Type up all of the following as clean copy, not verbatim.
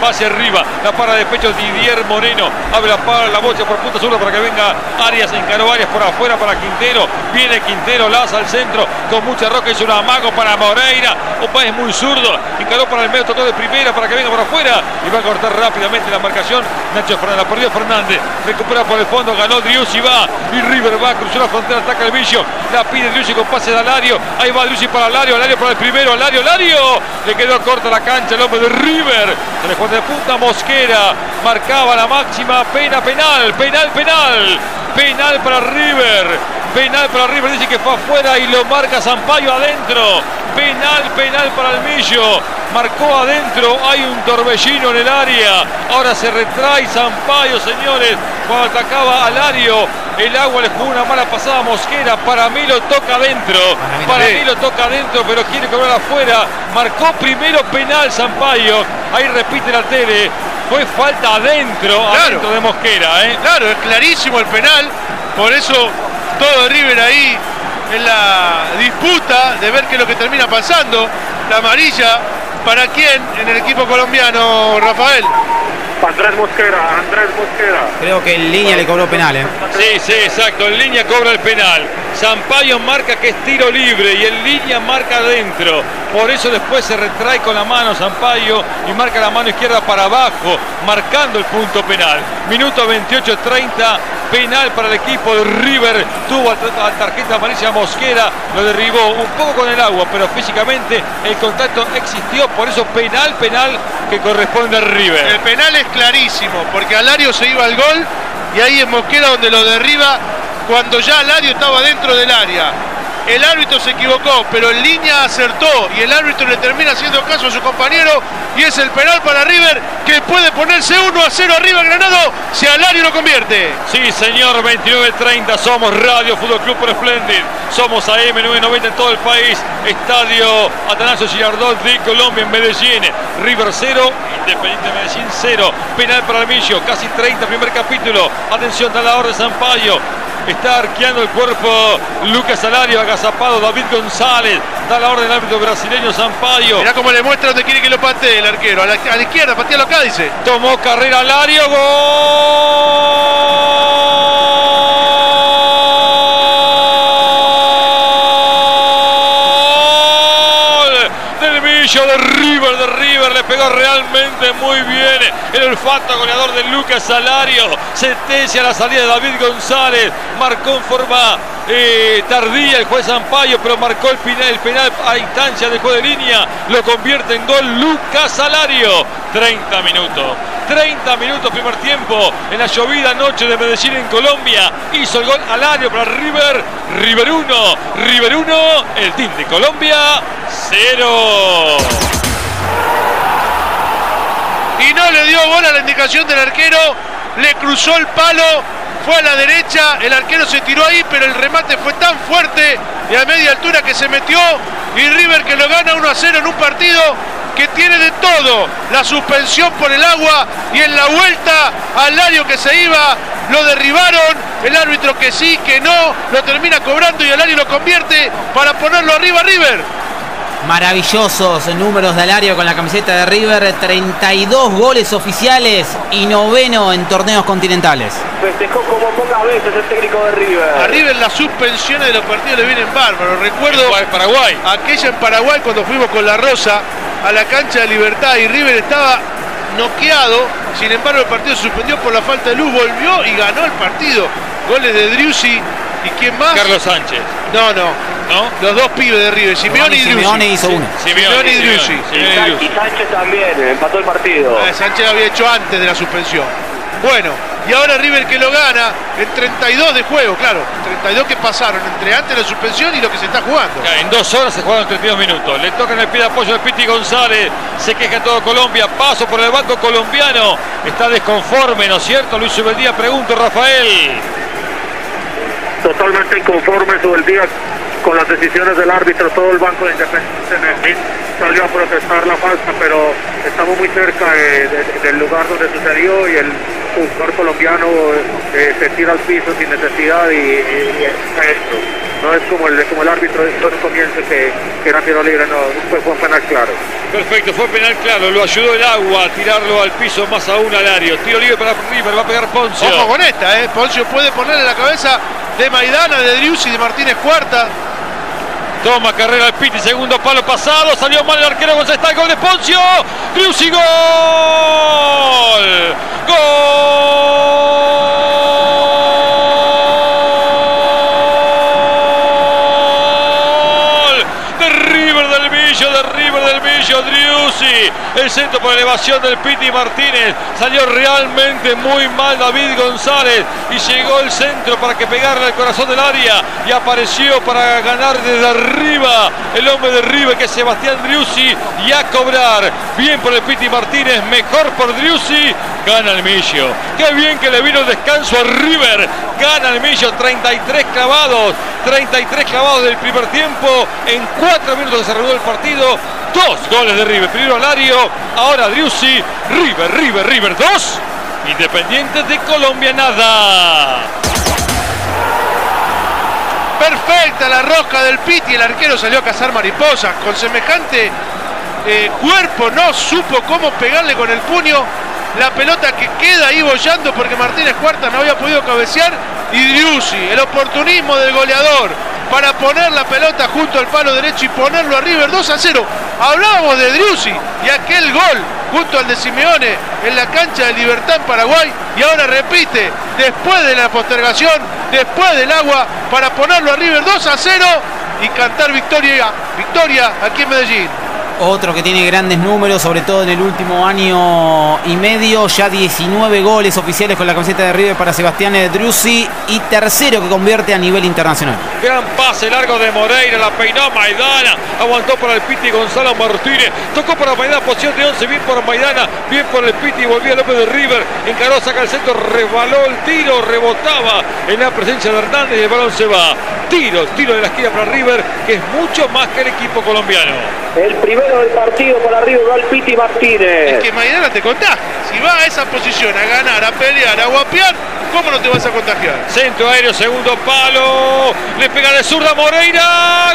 va hacia arriba, la para de pecho Didier Moreno, abre la bocha por punta zurda para que venga Arias, encaró Arias por afuera para Quintero, viene Quintero, laza al centro con mucha roca, es un amago para Moreira, Opa es muy zurdo, encaró para el medio, tocó de primera para que venga por afuera y va a cortar rápidamente la marcación. Nacho Fernández, la perdió Fernández, recupera por el fondo, ganó Driussi, va y River va, cruzó la frontera, ataca el Villo, la pide Driussi con pase de Alario, ahí va Driussi para Alario para el primero, Alario, le quedó corta la cancha el hombre de River, se le pone de punta Mosquera, marcaba la máxima, penal para River, dice que fue afuera y lo marca Sampaio adentro, penal para el Millo, marcó adentro, hay un torbellino en el área, ahora se retrae Sampaio, señores, cuando atacaba a Alario, el agua le jugó una mala pasada a Mosquera, para mí lo toca adentro, pero quiere cobrar afuera, marcó primero penal Sampaio, ahí repite la tele, fue falta adentro de Mosquera, Claro, es clarísimo el penal, por eso todo River ahí en la disputa de ver qué es lo que termina pasando. La amarilla, ¿para quién en el equipo colombiano, Rafael? Andrés Mosquera. Creo que en línea le cobró penal, Sí, exacto, en línea cobra el penal. Sampaio marca que es tiro libre y en línea marca adentro. Por eso después se retrae con la mano Sampaio y marca la mano izquierda para abajo, marcando el punto penal. Minuto 28-30, penal para el equipo de River. Tuvo a tarjeta amarilla Mosquera, lo derribó un poco con el agua, pero físicamente el contacto existió, por eso penal que corresponde a River. El penal es clarísimo, porque Alario se iba al gol y ahí es Mosquera donde lo derriba cuando ya Alario estaba dentro del área. El árbitro se equivocó, pero en línea acertó y el árbitro le termina haciendo caso a su compañero y es el penal para River, que puede ponerse 1-0 arriba Granado si Alario lo convierte. Sí, señor, 29-30, somos Radio Fútbol Club por Splendid, somos AM990 en todo el país, Estadio Atanasio Girardot de Colombia en Medellín, River 0, Independiente Medellín 0, penal para el Millo, casi 30, primer capítulo, atención, da la orden Sampaio. Está arqueando el cuerpo Lucas Alario, agazapado David González, da la orden el árbitro brasileño Sampaio. Mirá cómo le muestra donde quiere que lo patee el arquero, a la izquierda, patealo acá, dice. Tomó carrera Alario, gol del Millo de River, le pegó realmente muy bien el olfato goleador de Lucas Alario, sentencia a la salida de David González, marcó en forma tardía el juez Sampaio, pero marcó el penal a instancia del juez de línea, lo convierte en gol Lucas Alario. 30 minutos primer tiempo, en la llovida noche de Medellín en Colombia, hizo el gol Alario para River 1, el team de Colombia 0. Y no le dio bola a la indicación del arquero, le cruzó el palo, fue a la derecha, el arquero se tiró ahí, pero el remate fue tan fuerte y a media altura que se metió, y River que lo gana 1-0 en un partido que tiene de todo, la suspensión por el agua y en la vuelta Alario que se iba, lo derribaron, el árbitro que sí, que no, lo termina cobrando y Alario lo convierte para ponerlo arriba a River. Maravillosos números de Alario con la camiseta de River, 32 goles oficiales y 9º en torneos continentales. Festejó como pocas veces el técnico de River. A River las suspensiones de los partidos le vienen bárbaros. Recuerdo Paraguay. Aquella en Paraguay cuando fuimos con la Rosa a la cancha de Libertad y River estaba noqueado, sin embargo el partido se suspendió por la falta de luz, volvió y ganó el partido. Goles de Driussi y ¿quién más? Carlos Sánchez. No. Los dos pibes de River, Simeone y Driussi. Simeone hizo uno. Simeone y Driussi. Y Sánchez también, empató el partido. Sánchez lo había hecho antes de la suspensión. Bueno, y ahora River que lo gana en 32 de juego, claro, 32 que pasaron entre antes de la suspensión y lo que se está jugando. En 2 horas se jugaron 32 minutos. Le tocan el pie de apoyo de Piti González. Se queja todo Colombia. Paso por el banco colombiano. Está desconforme, ¿no es cierto? Luis Ubeldía, pregunto, Rafael. Totalmente inconforme Ubeldía con las decisiones del árbitro. Todo el banco de Independiente Medellín salió a protestar la falta, pero estamos muy cerca del lugar donde sucedió y el jugador colombiano se tira al piso sin necesidad y esto. no es como el árbitro de un comienzo que era tiro libre, no, fue un penal claro. Perfecto, fue penal claro, lo ayudó el agua a tirarlo al piso, más aún al área. Tiro libre para River, va a pegar Poncio. Ojo con esta, Poncio puede ponerle la cabeza de Maidana, de Driussi, de Martínez Cuarta. Toma carrera al Piti, segundo palo pasado, salió mal el arquero González, está el gol de Poncio. Driussi, gol. Driussi, el centro por elevación del Piti Martínez, salió realmente muy mal David González y llegó el centro para que pegarle al corazón del área y apareció para ganar desde arriba el hombre de River que es Sebastián Driussi y a cobrar. Bien por el Piti Martínez, mejor por Driussi, gana el Millo. Qué bien que le vino el descanso a River, gana el Millo, 33 clavados del primer tiempo, en 4 minutos que se reanudó el partido. 2 goles de River, primero Lario, ahora Driussi. River 2, Independiente de Colombia nada. Perfecta la rosca del Piti, el arquero salió a cazar mariposas, con semejante cuerpo no supo cómo pegarle con el puño, la pelota que queda ahí bollando porque Martínez Cuarta no había podido cabecear, y Driussi, el oportunismo del goleador para poner la pelota junto al palo derecho y ponerlo a River 2-0. Hablábamos de Driussi y aquel gol junto al de Simeone en la cancha de Libertad en Paraguay, y ahora repite después de la postergación, después del agua, para ponerlo a River 2-0 y cantar victoria aquí en Medellín. Otro que tiene grandes números, sobre todo en el último año y medio, ya 19 goles oficiales con la camiseta de River para Sebastián Driussi, y tercero que convierte a nivel internacional. Gran pase largo de Moreira, la peinó Maidana, aguantó para el Piti Gonzalo Martínez, tocó para Maidana, posición de 11, bien por Maidana, bien por el Piti, volvía López de River, encaró, saca el centro, resbaló el tiro, rebotaba en la presencia de Hernández y el balón se va. Tiro de la esquina para River, que es mucho más que el equipo colombiano. El primero del partido para River va el Piti Martínez. Es que Maidana te contagia. Si va a esa posición a ganar, a pelear, a guapear, ¿cómo no te vas a contagiar? Centro aéreo, segundo palo, le pega de zurda Moreira,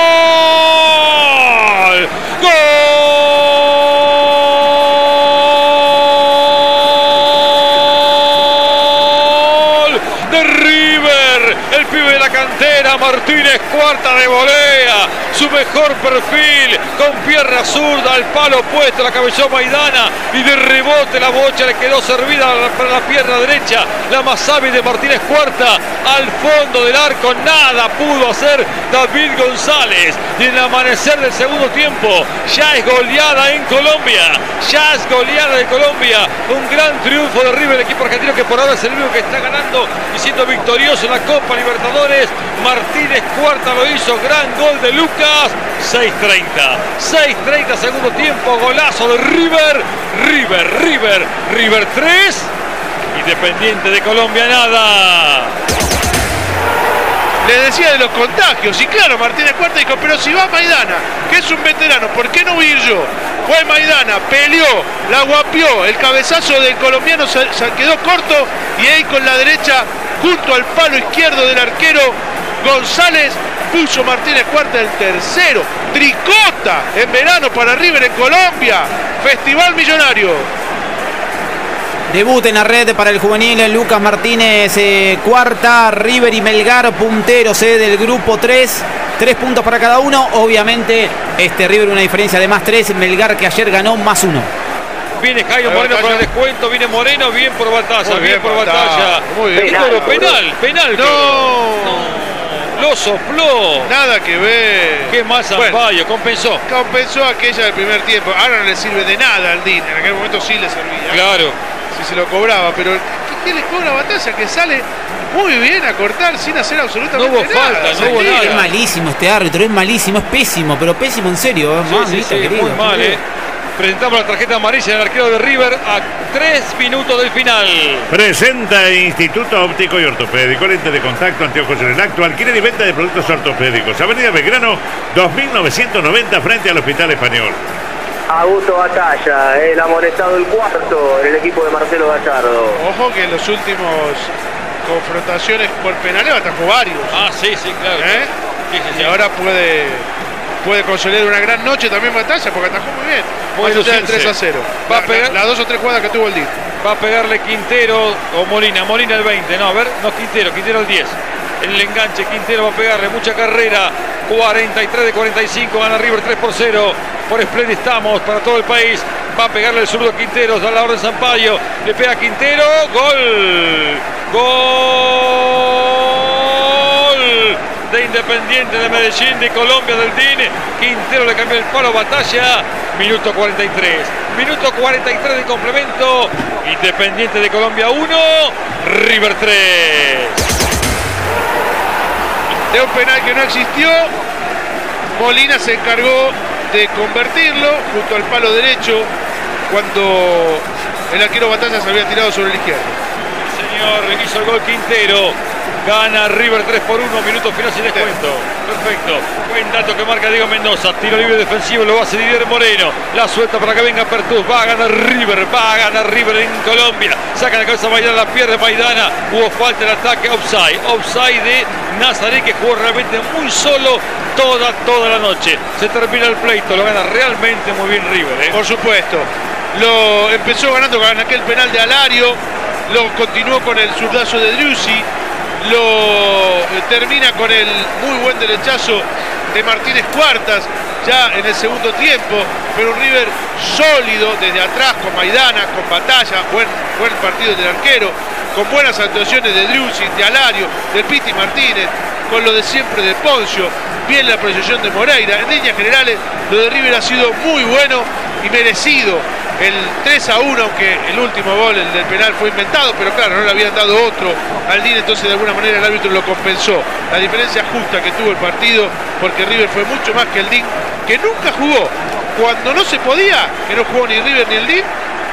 gol. Gol de River, el pibe de la cantera, Martínez Cuarta de volea, su mejor perfil, con pierna zurda, al palo opuesto, la cabezó Maidana y de rebote la bocha le quedó servida para la pierna derecha, la más hábil de Martínez Cuarta, al fondo del arco, nada pudo hacer David González, y en el amanecer del segundo tiempo ya es goleada en Colombia, un gran triunfo de River, el equipo argentino que por ahora es el único que está ganando y siendo victorioso en la Copa Libertadores. Martínez Cuarta lo hizo, gran gol de Lucas. 6:30 segundo tiempo, golazo de River 3, Independiente de Colombia nada. Le decía de los contagios, y claro, Martínez Cuarta dijo, pero si va Maidana, que es un veterano, ¿por qué no huir yo? Fue Maidana, peleó, la guapió, el cabezazo del colombiano se quedó corto, y ahí con la derecha, junto al palo izquierdo del arquero González, puso Martínez Cuarta el tercero. Tricota en verano para River en Colombia. Festival millonario. Debut en la red para el juvenil Lucas Martínez Cuarta. River y Melgar punteros del grupo 3. 3 puntos para cada uno. Obviamente River una diferencia de +3. Melgar que ayer ganó +1. Viene Jairo Moreno por el descuento, viene Moreno, bien por Batalla, bien por Batalla. Muy bien. Penal. No. Lo sopló. Nada que ver. Qué mal Zampaio, compensó aquella del primer tiempo. Ahora no le sirve de nada al DIN. En aquel momento sí le servía. Claro. Si se lo cobraba, pero ¿qué le cobra Batalla? Que sale muy bien a cortar sin hacer absolutamente nada. No hubo falta, no hubo nada. Es malísimo este árbitro, es malísimo, es pésimo, pero pésimo en serio. Sí, muy mal, Presentamos la tarjeta amarilla del arquero de River a 3 minutos del final. Presenta Instituto Óptico y Ortopédico, lente de contacto, anteojos en el acto, alquiler y venta de productos ortopédicos. Avenida Belgrano, 2990, frente al Hospital Español. Augusto Batalla, el amonestado el cuarto en el equipo de Marcelo Gallardo. Ojo que en los últimos confrontaciones por penales atajó varios. Ah, sí, claro. Sí, Y ahora puede consolidar una gran noche también Batalla, porque atajó muy bien. Puede Más allá del lucirse. 3-0. Va a pegar- Las 2 o 3 jugadas que tuvo el DIN. Va a pegarle Quintero o Molina. Molina el 20. No, a ver, no, Quintero el 10. El enganche, Quintero va a pegarle. Mucha carrera. 43 de 45. Gana River 3-0. Por Splendid estamos para todo el país. Va a pegarle el zurdo Quintero. Da la orden Sampaio. Le pega Quintero. Gol. Gol de Independiente de Medellín, de Colombia, del DIN. Quintero le cambió el palo a Batalla. Minuto 43. Minuto 43 de complemento. Independiente de Colombia 1, River 3. De un penal que no existió, Molina se encargó de convertirlo junto al palo derecho cuando el arquero Batalla se había tirado sobre el izquierdo. Señor, hizo el gol Quintero. Gana River 3-1, minuto final sin descuento. Perfecto. Buen dato que marca Diego Mendoza. Tiro libre defensivo, lo hace Didier Moreno. La suelta para que venga Pertús. Va a ganar River en Colombia. Saca la cabeza Maidana, la pierde Maidana. Hubo falta en el ataque, offside. Offside de Nazaret, que jugó realmente muy solo toda la noche. Se termina el pleito, lo gana realmente muy bien River. Por supuesto. Lo empezó ganando con aquel penal de Alario. Lo continuó con el zurdazo de Driussi. Lo termina con el muy buen derechazo de Martínez Cuartas ya en el segundo tiempo, pero un River sólido desde atrás con Maidana, con Batalla, buen partido del arquero, con buenas actuaciones de Driussi, de Alario, del Piti Martínez, con lo de siempre de Poncio, bien la proyección de Moreira. En líneas generales lo de River ha sido muy bueno y merecido. El 3-1, aunque el último gol, el del penal, fue inventado, pero claro, no le habían dado otro al DIN, entonces de alguna manera el árbitro lo compensó. La diferencia justa que tuvo el partido, porque River fue mucho más que el DIN, que nunca jugó. Cuando no se podía, que no jugó ni River ni el DIN,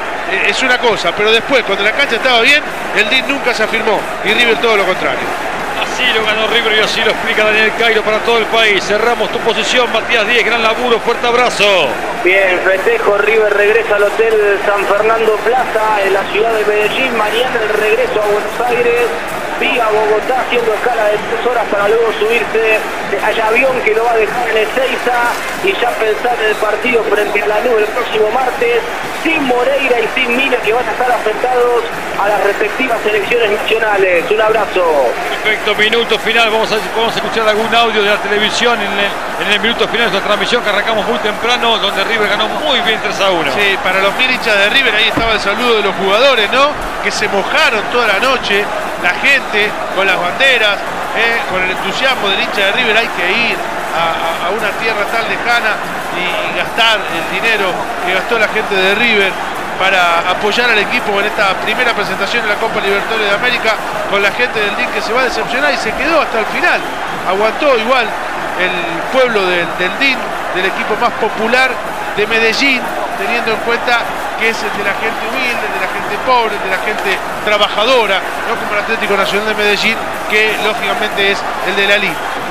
es una cosa, pero después, cuando la cancha estaba bien, el DIN nunca se afirmó y River todo lo contrario. Así lo ganó River y así lo explica Daniel Cairo para todo el país. Cerramos tu posición, Matías Díez, gran laburo, fuerte abrazo. Bien, festejo, River regresa al Hotel San Fernando Plaza en la ciudad de Medellín. Mañana el regreso a Buenos Aires, vía Bogotá, haciendo escala de 3 horas para luego subirse al avión que lo va a dejar en Ezeiza y ya pensar en el partido frente a Lanús el próximo martes, sin Moreira y sin Mina, que van a estar afectados a las respectivas selecciones nacionales. Un abrazo. Perfecto, minuto final. Vamos a escuchar algún audio de la televisión en el minuto final de nuestra transmisión, que arrancamos muy temprano, donde River ganó muy bien 3-1. Sí, para los mil hinchas de River, ahí estaba el saludo de los jugadores, ¿no? Que se mojaron toda la noche, la gente con las banderas, con el entusiasmo del hincha de River. Hay que ir a una tierra tan lejana y gastar el dinero que gastó la gente de River para apoyar al equipo en esta primera presentación de la Copa Libertadores de América, con la gente del DIN que se va a decepcionar y se quedó hasta el final. Aguantó igual el pueblo del DIN, del equipo más popular de Medellín, teniendo en cuenta que es el de la gente humilde, el de la gente pobre, el de la gente trabajadora, no como el Atlético Nacional de Medellín, que lógicamente es el de la elite.